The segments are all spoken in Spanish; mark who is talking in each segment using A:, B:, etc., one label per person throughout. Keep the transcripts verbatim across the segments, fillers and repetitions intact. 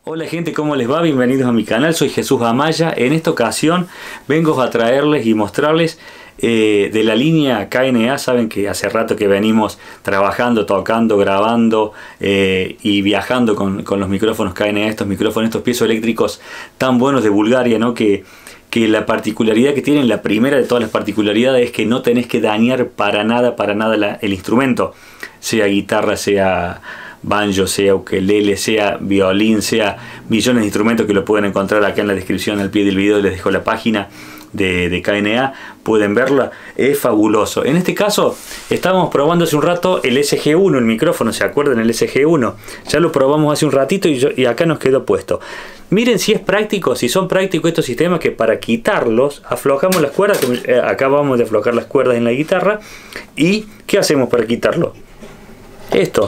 A: Hola gente, ¿cómo les va? Bienvenidos a mi canal, soy Jesús Amaya. En esta ocasión vengo a traerles y mostrarles eh, de la línea K N A. Saben que hace rato que venimos trabajando, tocando, grabando eh, y viajando con, con los micrófonos K N A, estos micrófonos, estos piezoeléctricos tan buenos de Bulgaria, ¿no? Que, que la particularidad que tienen, la primera de todas las particularidades, es que no tenés que dañar para nada, para nada la, el instrumento, sea guitarra, sea banjo, sea ukelele, sea violín, sea millones de instrumentos que lo pueden encontrar acá en la descripción al pie del video. Les dejo la página de, de K N A, pueden verla, es fabuloso. En este caso estábamos probando hace un rato el S G uno, el micrófono, ¿se acuerdan? El S G uno, ya lo probamos hace un ratito y, yo, y acá nos quedó puesto. Miren si es práctico, si son prácticos estos sistemas, que para quitarlos aflojamos las cuerdas, que acabamos de aflojar las cuerdas en la guitarra. ¿Y qué hacemos para quitarlo? Esto,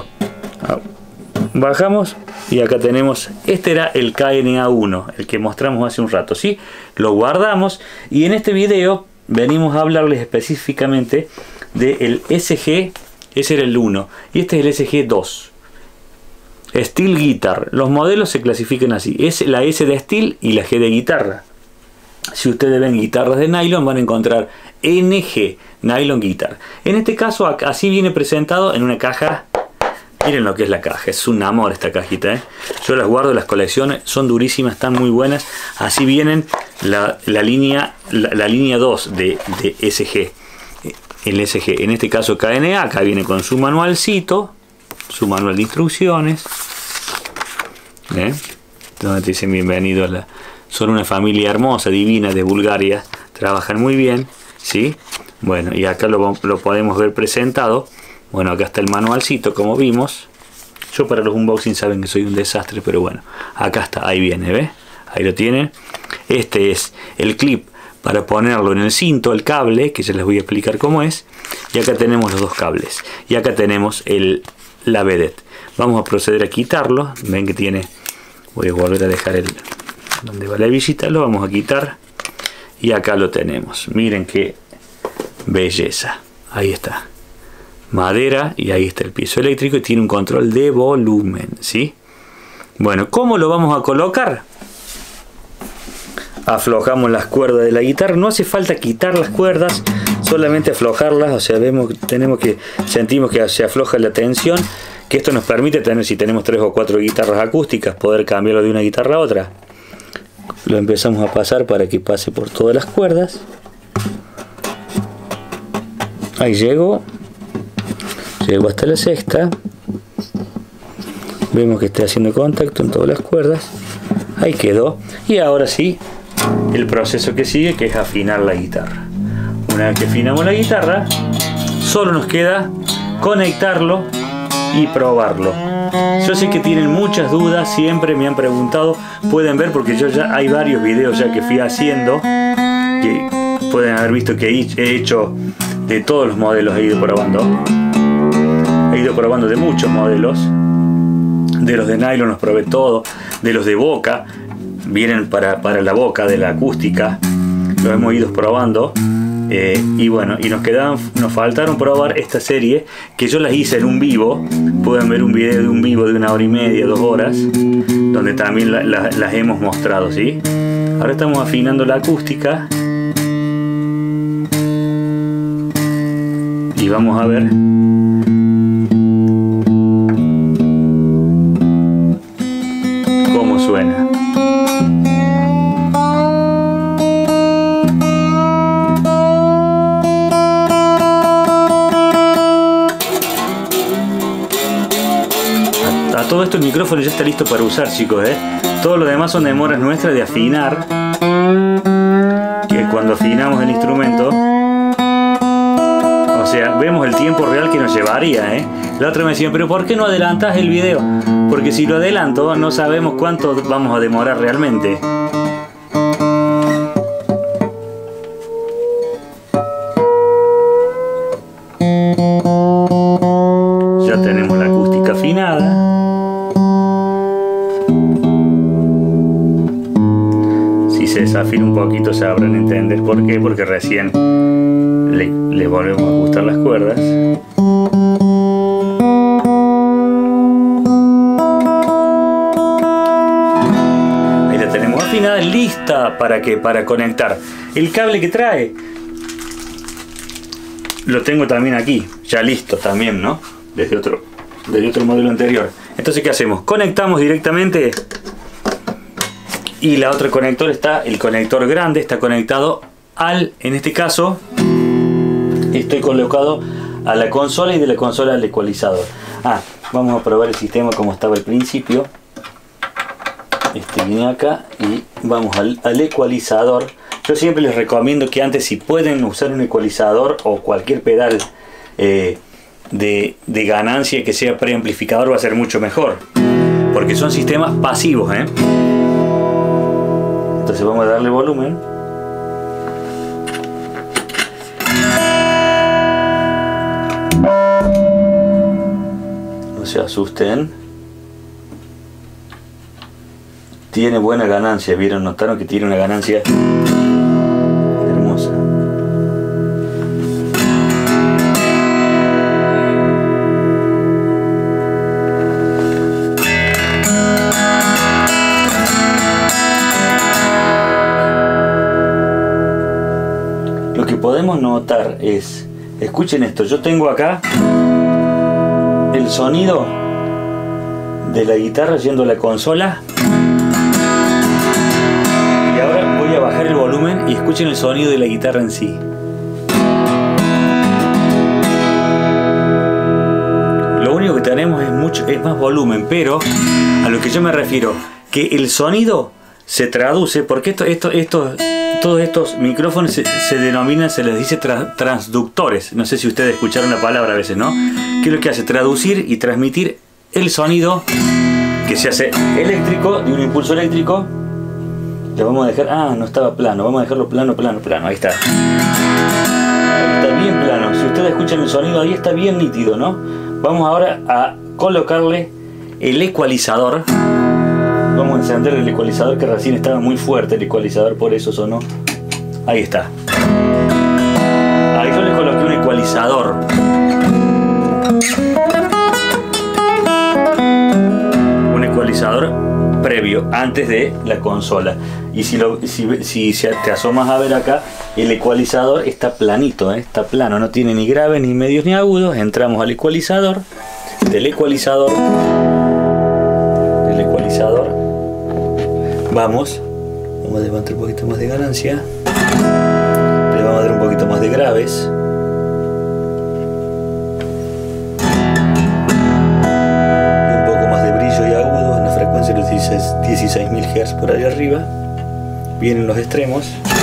A: bajamos y acá tenemos, este era el K N A uno, el que mostramos hace un rato, ¿sí? Lo guardamos y en este video venimos a hablarles específicamente del S G, ese era el uno, y este es el S G dos. Steel Guitar, los modelos se clasifican así, es la S de Steel y la G de guitarra. Si ustedes ven guitarras de nylon van a encontrar N G, Nylon Guitar. En este caso así viene presentado en una caja. Miren lo que es la caja, es un amor esta cajita, ¿eh? Yo las guardo, las colecciones, son durísimas, están muy buenas. Así vienen la, la línea la, la línea dos de, de S G, el S G, en este caso K N A. Acá viene con su manualcito, su manual de instrucciones, ¿eh? Donde te dicen bienvenido a la... Son una familia hermosa, divina, de Bulgaria, trabajan muy bien, ¿sí? Bueno, y acá lo, lo podemos ver presentado. Bueno, acá está el manualcito, como vimos. Yo para los unboxing saben que soy un desastre, pero bueno, acá está, ahí viene, ¿ves? Ahí lo tienen. Este es el clip para ponerlo en el cinto, el cable, que ya les voy a explicar cómo es. Y acá tenemos los dos cables. Y acá tenemos el, la vedette. Vamos a proceder a quitarlo. Ven que tiene... Voy a volver a dejar el... donde va la visita, lo vamos a quitar. Y acá lo tenemos. Miren qué belleza. Ahí está. Madera, y ahí está el piezoeléctrico y tiene un control de volumen, ¿sí? Bueno, ¿cómo lo vamos a colocar? Aflojamos las cuerdas de la guitarra, no hace falta quitar las cuerdas, solamente aflojarlas, o sea, vemos, tenemos que, sentimos que se afloja la tensión, que esto nos permite tener, si tenemos tres o cuatro guitarras acústicas, poder cambiarlo de una guitarra a otra. Lo empezamos a pasar para que pase por todas las cuerdas. Ahí llegó. Llego hasta la sexta. Vemos que está haciendo contacto en todas las cuerdas. Ahí quedó. Y ahora sí, el proceso que sigue, que es afinar la guitarra. Una vez que afinamos la guitarra, solo nos queda conectarlo y probarlo. Yo sé que tienen muchas dudas, siempre me han preguntado. Pueden ver, porque yo ya hay varios videos ya que fui haciendo, que pueden haber visto que he hecho de todos los modelos, he ido probando. He ido probando de muchos modelos. De los de nylon los probé todo. De los de boca, vienen para, para la boca de la acústica, los hemos ido probando. Eh, y bueno, y nos quedaban, nos faltaron probar esta serie, que yo las hice en un vivo. Pueden ver un video de un vivo de una hora y media, dos horas, donde también la, la, las hemos mostrado, ¿sí? Ahora estamos afinando la acústica. Y vamos a ver cómo suena. A, a todo esto el micrófono ya está listo para usar, chicos, ¿eh? Todo lo demás son demoras nuestras de afinar, que cuando afinamos el instrumento, o sea, vemos el tiempo real que nos llevaría, ¿eh? La otra me decía, pero ¿por qué no adelantas el video? Porque si lo adelanto no sabemos cuánto vamos a demorar realmente. Ya tenemos la acústica afinada. Si se desafina un poquito sabrán entender por qué, porque recién le, le volvemos a ajustar las cuerdas. está lista para que para conectar. El cable que trae lo tengo también aquí, ya listo también, ¿no? Desde otro, desde otro modelo anterior. Entonces, ¿qué hacemos? Conectamos directamente y la otra conector está, el conector grande está conectado al, en este caso, estoy colocado a la consola y de la consola al ecualizador. Ah, vamos a probar el sistema como estaba al principio. Este viene acá y vamos al, al ecualizador. Yo siempre les recomiendo que antes, si pueden usar un ecualizador o cualquier pedal eh, de, de ganancia que sea preamplificador, va a ser mucho mejor, porque son sistemas pasivos, ¿eh? Entonces vamos a darle volumen. No se asusten. Tiene buena ganancia, ¿vieron? Notaron que tiene una ganancia hermosa. Lo que podemos notar es, escuchen esto, yo tengo acá el sonido de la guitarra yendo a la consola. Y ahora voy a bajar el volumen y escuchen el sonido de la guitarra en sí. Lo único que tenemos es, mucho, es más volumen, pero a lo que yo me refiero, que el sonido se traduce, porque esto, esto, esto, todos estos micrófonos se, se denominan, se les dice tra, transductores. No sé si ustedes escucharon la palabra a veces, ¿no? ¿Qué es lo que hace? Traducir y transmitir el sonido que se hace eléctrico, de un impulso eléctrico. Le vamos a dejar, ah, no estaba plano, vamos a dejarlo plano, plano, plano, ahí está. Ahí está bien plano, si ustedes escuchan el sonido ahí está bien nítido, ¿no? Vamos ahora a colocarle el ecualizador. Vamos a encender el ecualizador, que recién estaba muy fuerte el ecualizador, por eso sonó. Ahí está. Ahí yo le coloqué un ecualizador. Un ecualizador previo, antes de la consola. Y si, lo, si, si te asomas a ver acá, el ecualizador está planito, ¿eh? Está plano, no tiene ni graves, ni medios, ni agudos. Entramos al ecualizador, del ecualizador, del ecualizador, vamos, vamos a levantar un poquito más de ganancia, le vamos a dar un poquito más de graves. dieciséis mil hertz por ahí arriba. Vienen los extremos.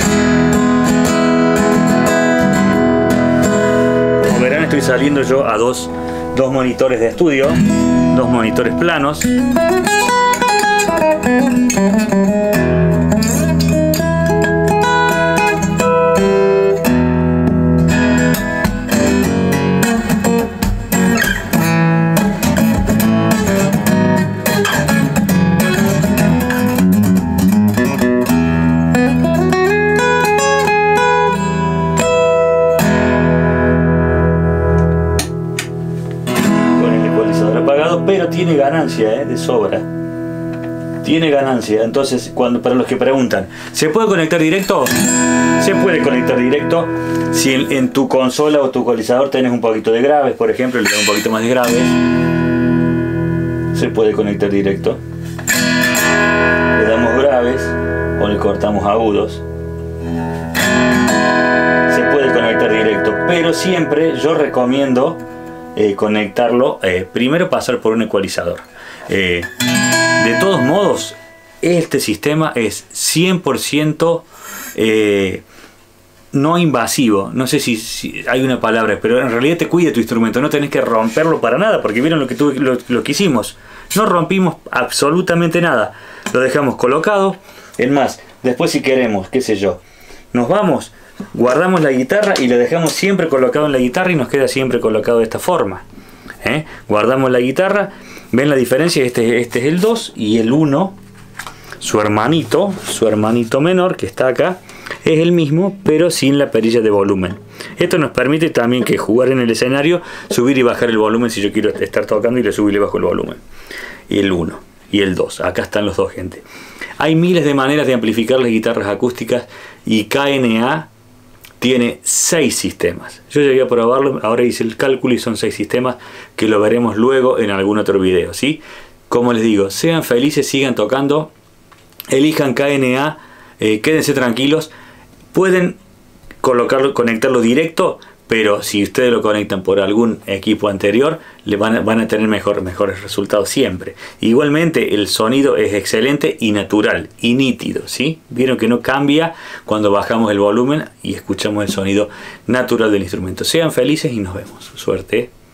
A: Como verán, estoy saliendo yo a dos, dos monitores de estudio, dos monitores planos. Pero tiene ganancia, ¿eh? De sobra. Tiene ganancia. Entonces, cuando, para los que preguntan, ¿se puede conectar directo? Se puede conectar directo. Si en, en tu consola o tu ecualizador tenés un poquito de graves, por ejemplo, le da un poquito más de graves, se puede conectar directo. Le damos graves o le cortamos agudos. Se puede conectar directo, pero siempre yo recomiendo Eh, conectarlo, eh, primero pasar por un ecualizador. Eh, de todos modos, este sistema es cien por ciento eh, no invasivo. No sé si, si hay una palabra, pero en realidad te cuida tu instrumento. No tenés que romperlo para nada, porque vieron lo que, tuve, lo, lo que hicimos. No rompimos absolutamente nada. Lo dejamos colocado. Es más, después si queremos, qué sé yo, nos vamos, guardamos la guitarra y la dejamos siempre colocado en la guitarra y nos queda siempre colocado de esta forma. ¿Eh? Guardamos la guitarra, ven la diferencia, este, este es el dos y el uno, su hermanito, su hermanito menor que está acá, es el mismo pero sin la perilla de volumen. Esto nos permite también que jugar en el escenario, subir y bajar el volumen si yo quiero estar tocando y le subo y le bajo el volumen. Y el uno y el dos, acá están los dos, gente. Hay miles de maneras de amplificar las guitarras acústicas y K N A tiene seis sistemas. Yo llegué a probarlo, ahora hice el cálculo y son seis sistemas que lo veremos luego en algún otro video, ¿sí? Como les digo, sean felices, sigan tocando, elijan K N A, eh, quédense tranquilos, pueden colocarlo, conectarlo directo, pero si ustedes lo conectan por algún equipo anterior, le van a, van a tener mejor, mejores resultados siempre. Igualmente el sonido es excelente y natural y nítido, ¿sí? Vieron que no cambia cuando bajamos el volumen y escuchamos el sonido natural del instrumento. Sean felices y nos vemos. Suerte.